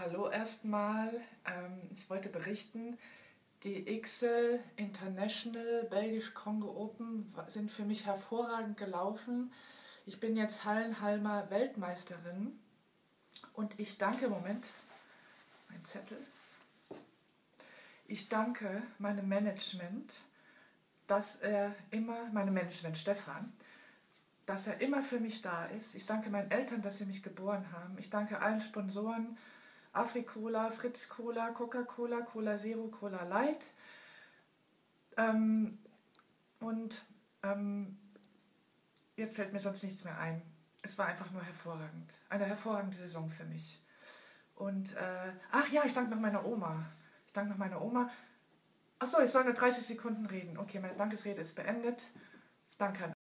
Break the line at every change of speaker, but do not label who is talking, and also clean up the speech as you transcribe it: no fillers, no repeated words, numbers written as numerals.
hallo erstmal. Ich wollte berichten, die ICSEL International Belgisch-Kongo Open sind für mich hervorragend gelaufen. Ich bin jetzt Hallenhalmer Weltmeisterin und ich danke, mein Zettel. Ich danke meinem Management, Stefan, dass er immer für mich da ist. Ich danke meinen Eltern, dass sie mich geboren haben. Ich danke allen Sponsoren, Afrikola, Fritz Cola, Coca-Cola, Cola Zero, Cola Light. Jetzt fällt mir sonst nichts mehr ein. Es war einfach nur hervorragend. Eine hervorragende Saison für mich. Ich danke noch meiner Oma. Achso, ich soll nur 30 Sekunden reden. Okay, meine Dankesrede ist beendet. Danke an